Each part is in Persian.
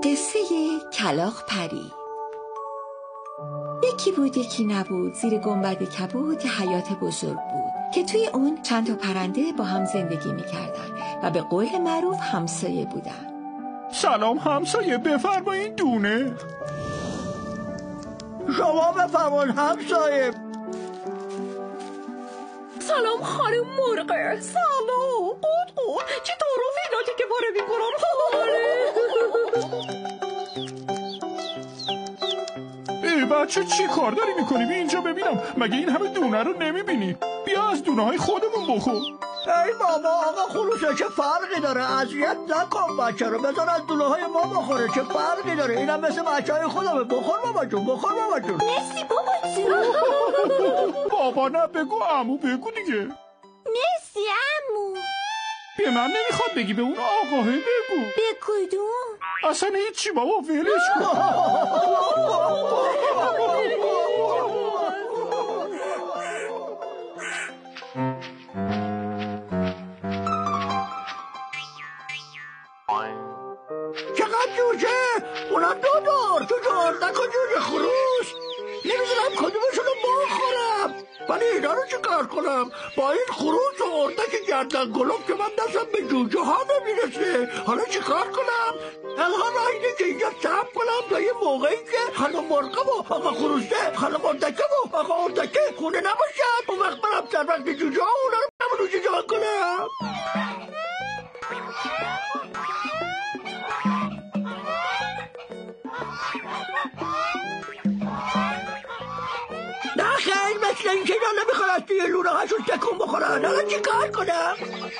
قصه کلاغ پرید. یکی بود یکی نبود، زیر گنبد کبود یه حیات بزرگ بود که توی اون چند تا پرنده با هم زندگی میکردن و به قول معروف همسایه بودن. سلام همسایه، بفرمایید دونه. شما بفرمایید همسایه. سلام خانم مرغ. سلام قود چی طرف ایناتی که باره میکنم ای بچه چی کار داری میکنی؟ بی اینجا ببینم، مگه این همه دونه رو نمیبینی؟ بیا از دونه های خودمون بخور. ای بابا آقا خروسه چه فرقی داره؟ اذیت نکن بچه رو، بذار از دونه های ما بخوره، چه فرقی داره؟ اینم مثل بچه های خودمه. بخور بابا جون، بخور بابا جون. مرسی بابا جون. بابا نه بگو عمو، بگو دیگه. مرسی عمو. به من نمیخواد بگی، به اون آقاه بگو. به کدوم؟ اصلا هیچی بابا، ولش کن. چقدر جوجه؟ اونم دو دار نکن جوجه خروس. نمیدونم کدومشون رو بخورم، ولی اینا رو چه کار کنم با این خروس و اردک گردن گلوف که من دستم به جوجه ها نمیرسه؟ حالا چه کار کنم؟ تنها راه اینه که اینجا صبر کنم تا یه موقعی که خانم مرغه و آقا خروسه، خانم اردکه و آقا اردکه خونه نباشن، اون وقت برم در وقت جوجه ها اونا رو نمونوشه جا کنم. نه خیلی مثل این که اینا نمیخواد توی لونه هاشون تکون بخورن. حالا چی کار کنم؟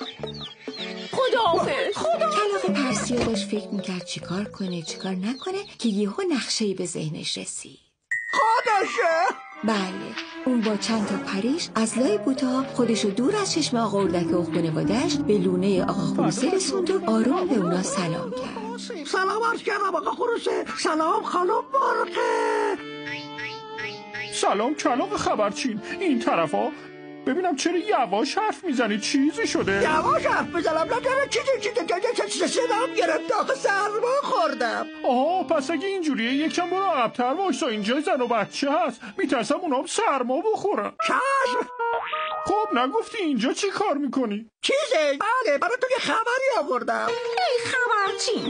خداحافظ. کلاغ پرسیا داشت فکر میکرد چیکار کنه چیکار نکنه که یهو نقشه‌ای به ذهنش رسید. خودشه؟ بله، اون با چند تا پریش از لای بوتا خودشو دور از چشم آقا اردک و خانواده‌اش به لونه آقا خروسه رسوند و آروم به اونا سلام کرد. سلام عرض کردم آقا خروسه. سلام خانم مرغه. سلام کلاغ خبرچین، این طرفا. ببینم چرا یواش حرف میزنی، چیزی شده؟ یواش حرف بزنم نداره، چیزی صدام گرفت، آخه سرما خوردم. پس اگه اینجوریه یکم برو عقب‌تر وایسا، اینجا زن و بچه هست، میترسم اونا هم سرما بخورن. چشم. خب نگفتی اینجا چی کار میکنی؟ چیزه؟ بله برای تو یه خبری آوردم. ای خبرچین.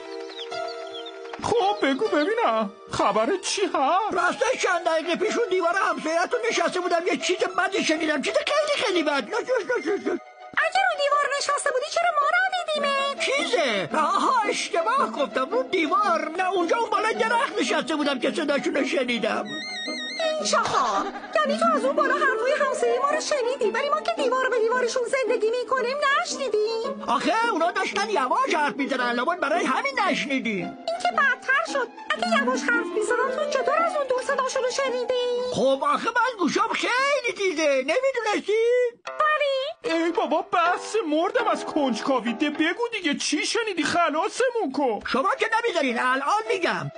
خب بگو ببینم خبرت چی هست؟ راستش چند دقیقه پیش اون دیوار همسایه‌تون نشسته بودم، یه چیز بدی شنیدم، چیز خیلی بد. اگه رو دیوار نشسته بودی چرا ما رو دیدیمه؟ چیزه؟ آها اشتباه گفتم، رو دیوار نه، اونجا اون بالا درخت نشسته بودم که صداشون رو شنیدم. این شاخا، یعنی تو از اون بالا حرفای همسایه ما رو شنیدی ولی ما که دیوار به دیوارشون زندگی میکنیم نشنیدیم؟ آخه اونا داشتن یواش حرف میزنن، لابد برای همین نشنیدیم. این که بدتر شد. اگه یواش حرف میزنن تو چطور از اون دور صداشون رو شنیدی؟ خب آخه من گوشام خیلی تیزه، نمیدونستی؟ ولی ای بابا بس، مردم از کنجکاویته، بگو دیگه چی شنیدی، خلاصمون کن. شما که نمیذارین الان میگم.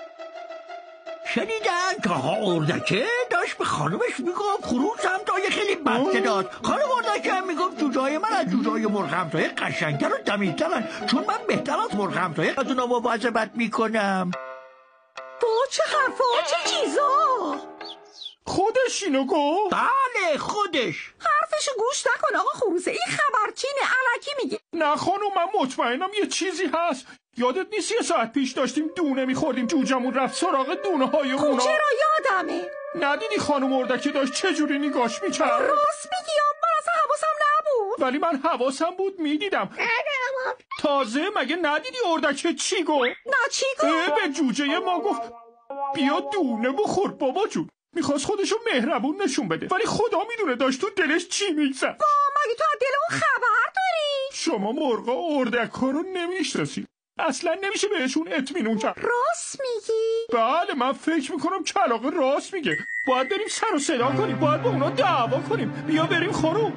شنیدن که آقا اردکه داشت به خانومش میگفت خروس همسایه خیلی بد داد. خانم اردکه هم میگفت جوجه‌های من از جوجه‌های مرغ همسایه قشنگتر و دمیدترن، چون من بهتر از مرغ همسایه از اونا مواظبت میکنم. با چه حرفا، چه چیزا؟ خودش اینو گفت؟ بله خودش. حرفشو گوش نکن آقا خروسه، این خبرچینه، الکی میگه. نه خانوم، من مطمئنم یه چیزی هست. یادت نیست یه ساعت پیش داشتیم دونه میخوردیم، جوجمون رفت سراغ دونه های اونا. خب چرا یادمه؟ ندیدی خانم اردکی داشت چجوری نگاش میکرد؟ راست میگی، من اصلا حواسم نبود. ولی من حواسم بود، میدیدم. تازه مگه ندیدی اردکه چی گفت؟ نه چی گفت؟ به جوجه ما گفت بیا دونه بخور بابا جون. میخواست خودشو مهربون نشون بده، ولی خدا میدونه داشت تو دلش چی میگذشت. مگه تو از دل اون خبر داری؟ شما مرغا اردک‌ها رو نمیشناسی، اصلا نمیشه بهشون اطمینون کرد. راست میگی؟ بله من فکر میکنم کلاغ راست میگه. باید بریم سر و صدا کنیم، باید با اونا دعوا کنیم. بیا بریم خانوم.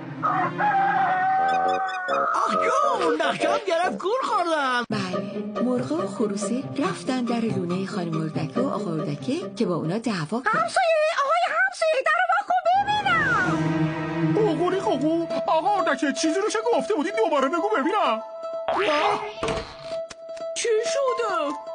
آخ جون نقشم گرفت، گول خوردم. بله، مرغا و خروسه رفتن در لونه خانم اردکه و آقا اردکه که با اونا دعوا کنن. همسایه، آقای همسایه، در رو واکن ببینم. قوقوری قوقو، آقا اردکه چیزی رو چه گفته بودی؟ دوباره بگو ببینم. چی شده؟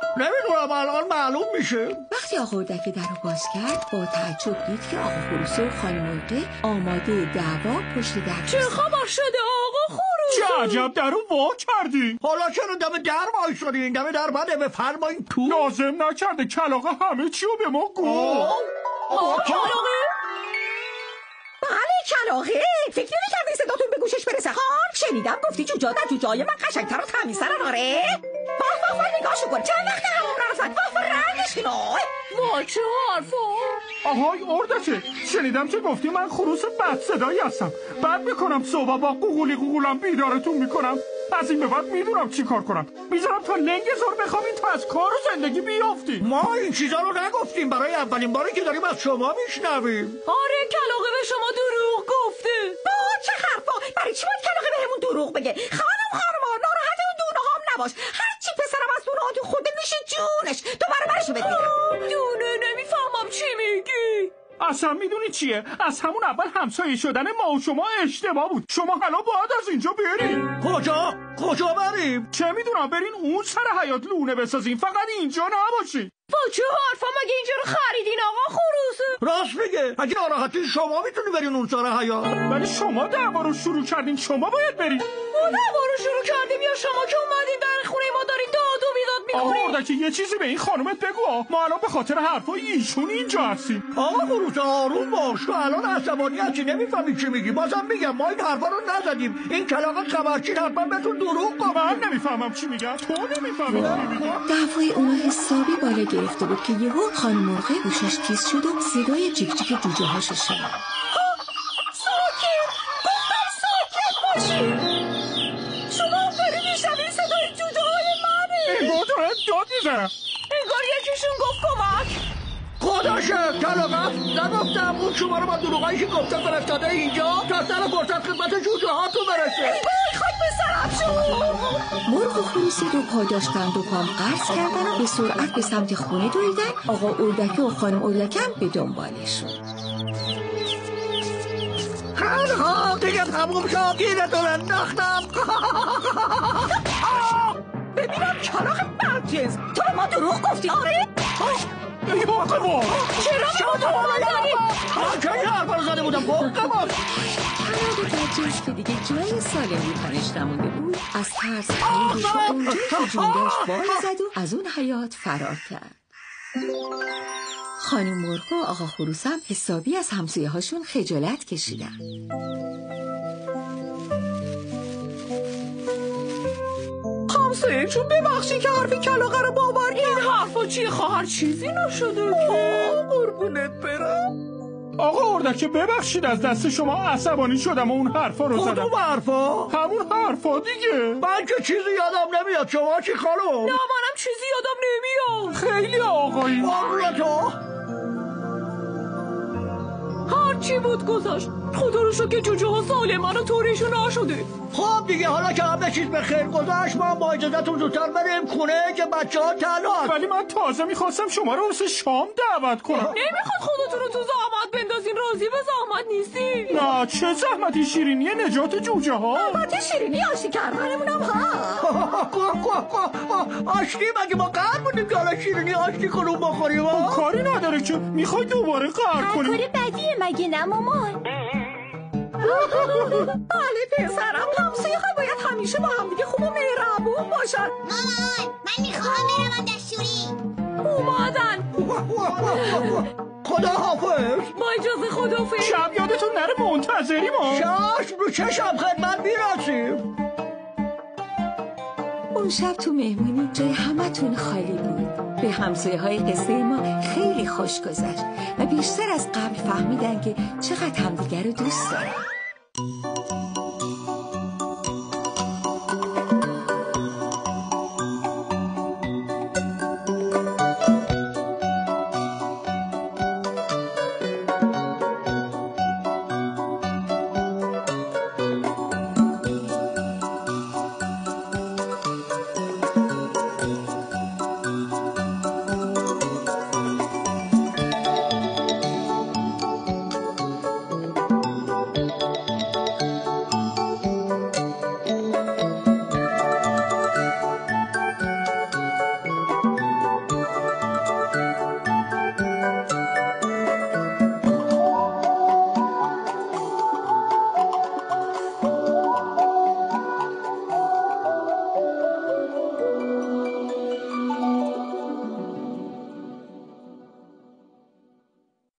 نمیدونم الان معلوم میشه. وقتی آقا اردک در رو باز کرد با تعجب دید که آقا خروسه و خانم مرغ آماده دعوا پشت در چه خبر شده آقا خروسه؟ چه عجب در رو وا کردی؟ حالا چرا دم در وایسادین؟ دم در بده بفرمایین تو. لازم نکرده، کلاغ همه چی رو به ما گفت. کلاغه؟ بله کلاغه. فکر نمی‌کردی صداتون به گوشش برسه ها؟ شنیدم گفتی جوجه در جوجه‌های من قشنگ‌تر و تمیزترن آره؟ واه نگاهشو کن چند وقت همون رفتن واه رنگش نای. وای چه حرفا؟ آهای اردکه، شنیدم که گفتی من خروس بد صدایی هستم. بعد میکنم صبح با قوقولم بیدارتون میکنم. از این به بعد میدونم چی کار کنم. میذارم تا لنگ زور بخوابین تا از کار و زندگی بیافتین. ما این چیزا رو نگفتیم، برای اولین باری که داریم از شما میشنویم. آره کلاغه به شما دروغ گفته. چه حرفا؟ برای چی باید کلاغه بهمون دروغ بگه؟ خانم ناراحت اون دونه هم نباش. هرچی پسرم از دونه ها تو خورده میشه جونش. دوباره برشو بدیدم. دونه نمیفهمم چی میگی. اصلا میدونی چیه؟ از همون اول همسایه شدن ما و شما اشتباه بود. شما حالا باید از اینجا بریم. کجا بریم؟ چه میدونم، برین اون سر حیاط لونه بسازین، فقط اینجا نباشین. چه حرفا؟ مگه اینجا رو خریدین آقا خروسه؟ راست میگه. اگه ناراحتی شما میتونی برین اون سر حیاط. ولی شما دعوا رو شروع کردین، شما باید برین. ما دعوا رو شروع کردیم یا شما که اومدین در خونه ما دارین داد و بیداد میکنین؟ آقا اردک یه چیزی به این خانومت بگو. ما الان به خاطر حرفای ایشون اینجا هستیم. آقا خروسه آروم باش، تو الان عصبانی هستی نمیفهمی چی میگی. بازم میگم ما این حرفا رو نزدیم. این کلاغ خبرچین حتما بهتون دروغ گفت. من نمیفهمم چی میگن، تو نمیفهمی چی میگن. دعوای اونا حسابی بالا گرفته بود که یهو خانم مرغ گوشش تیز شد و صدای جیک جیک جوجه هاشو شنید. ساکت! گفتم ساکت باشید! شما داری میشنوین صدای جوجه های منه! انگار دارن داد میزنن. انگار یکیشون گفت کمک! خداشه کلاغ نگفتم اون شما رو با دروغایی که گفته فرستاده اینجا تا سر فرصت خدمت جوجه ها تو برسه. وای خاک به سرم شد! مرغ و خروس دو پا داشتند و پام قرص کردن و به سرعت به سمت خونه دویدن. آقا اردک و خانم اردکم به دنبالشون. خیلی دیگه تموم شد، گیرتون انداختم. ببینم کلاغ بدجنس تو به ما دروغ گفتی آره؟ یا قبا چرا به ما دروغ زدی؟ چه این حرفا رو زده بودم قبا؟ کلاغ بدجنس که دیگه جای سالمی تنش نمونده بود از ترس پریدش و اونجا که جون داشت بال زد و از اون حیاط فرار کرد. خانم مرغ و آقا خروس هم حسابی از همسایه هاشون خجالت کشیدن. همسایه چون ببخشی که حرفی کلاغه رو باور کرد. این حرفا چیه خواهر؟ چیزی نشده که قربونت برم. آقا اردک ببخشید از دست شما عصبانی شدم و اون حرفا رو زدم. کدوم حرفا؟ همون حرفا دیگه. من که چیزی یادم نمیاد. شما چی خانم؟ نه منم چیزی یادم نمیاد. خیلی آقایی. تو هرچی بود گذاشت. خدا رو شکر که جوجه ها سالمن و طوریشون نشده. خب دیگه حالا که همه چیز به خیر گذشت ما با اجازتون زودتر بریم خونه که بچه ها تنها. ولی من تازه میخواستم شما رو واسه شام دعوت کنم. نمیخواد خودتون رو تو زحمت بندازین. راضی به زحمت نیستی؟ نه چه زحمتی، شیرینی نجات جوجه ها. البته شیرینی آشتی کردنمونم هست. آشتی مگه ما قهر بودیم که حالا شیرینی آشتی کنیم بخوریم؟ کاری نداره که میخوای دوباره قهر کنیم. کار بدیه مگه نه مامان؟ بله پسرم، همسایه‌ها باید همیشه با همدیگه خوب و مهربون باشن. مامان من میخوام برم دستشویی. اومدن. خدا حافظ. با اجازه خداحافظ. شب یادتون نره منتظریم ما. چشم رو چشم خدمت میرسیم. اون شب تو مهمونی جای همتون خالی بود. به همسایه های قصه ما خیلی خوش گذشت و بیشتر از قبل فهمیدن که چقدر همدیگر رو دوست دارن.